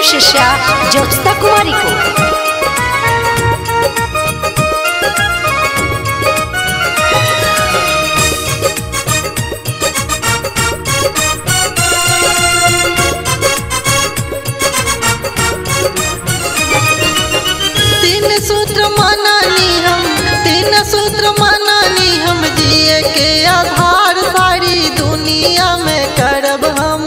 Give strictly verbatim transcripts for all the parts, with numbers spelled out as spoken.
शिष्या ज्योत्स्ना कुमारी को। तीन सूत्र मानानी हम, तीन सूत्र मानानी हम, जिए के आधार सारी दुनिया में करब हम।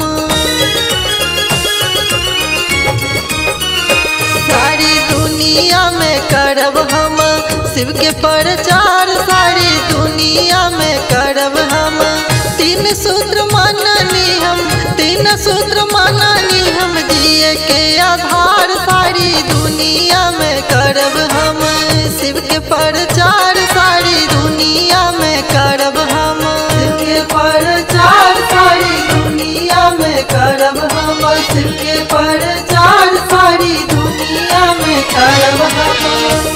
सारी दुनिया में करब हम शिव के प्रचार, सारी दुनिया में करब हम। तीन सूत्र मानानी हम, तीन सूत्र मानानी हम, जिए के आधार सारी दुनिया में करब हम। शिव के प्रचार सारी दुनिया में करब हम। शिव के प्रचार सारी दुनिया में करब हम। शिव के प्रचार सारी दुनिया में करब हम।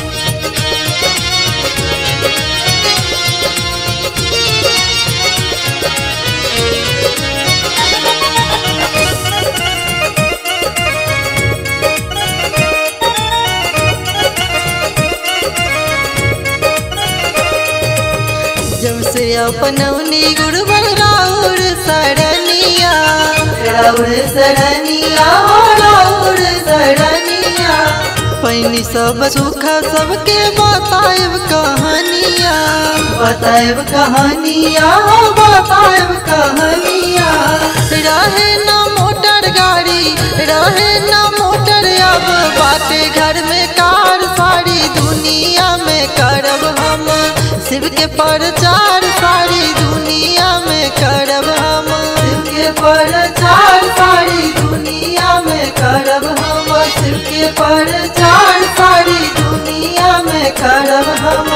जब से अपनौनी गुरुवर राउर सरनिया, राउर सरनिया हो राउर सरनिया, पैनी सब सुख सबके बताएब कहानिया, बताएब कहानिया हो बताएब कहानिया। रहे ना मोटर गाड़ी, रहे ना मोटर, अब बाटे घर में कार, सारी दुनिया में करब हम। शिव के प्रचार सारी दुनिया में करब हम। शिव के प्रचार सारी दुनिया में करब हम। शिव के प्रचार सारी दुनिया में करब हम।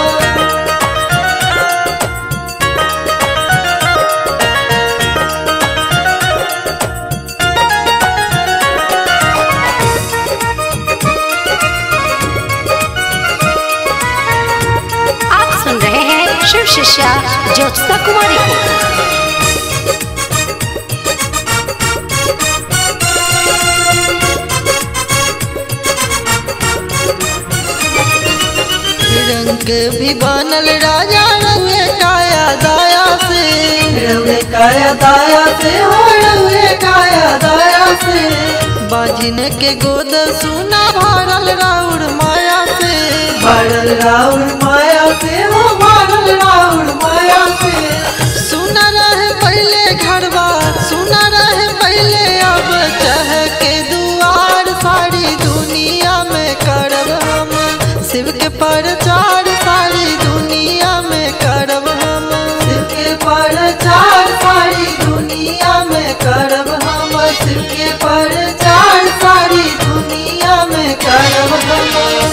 शिव शिष्या ज्योत्स्ना कुमारी को। रंग भी बनल राजा रउए काया दाया से, रउए काया दाया से हो रउए काया दाया से। बाजिन के गोद सुना भरल राउर माया से, भरल राउर माया से हो भरल राउर माया से। सुना रहे पहले घरवा, सुना रहे पहले, अब चह के दुआर सारी दुनिया में करब हम। शिव के प्रचार सारी दुनिया में करब हम। शिव के प्रचार सारी दुनिया में करब हम। शिव के प्रचार सारी दुनिया में करब हम।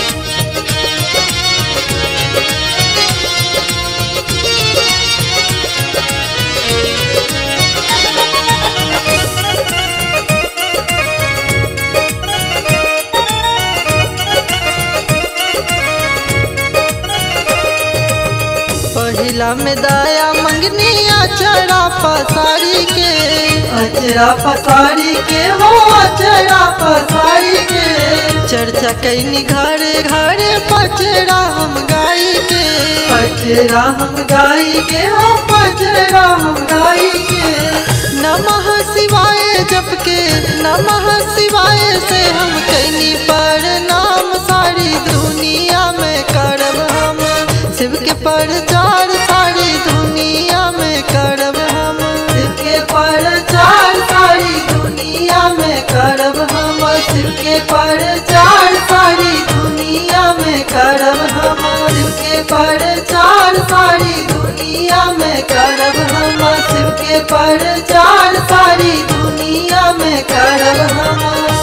पहिला में दाया मंगनी अचरा पसारी के, अचरा पसारी के हो अचरा पसारी के। चर्चा कैनी घरे घरे पचरा हम गाई के, पचरा हम गाई के हो पचरा हम गाई के। नमः शिवाय जप के, नमः शिवाय से हम कैनी प्रणाम, सारी दुनिया में करब हम। शिव के प्रचार सारी दुनिया में करब हम। शिव के प्रचार सारी दुनिया में करब हम। शिव के प्रचार सारी दुनिया में करब हम। शिव के प्रचार सारी दुनिया में करब हम। शिव के प्रचार सारी दुनिया में करब हम।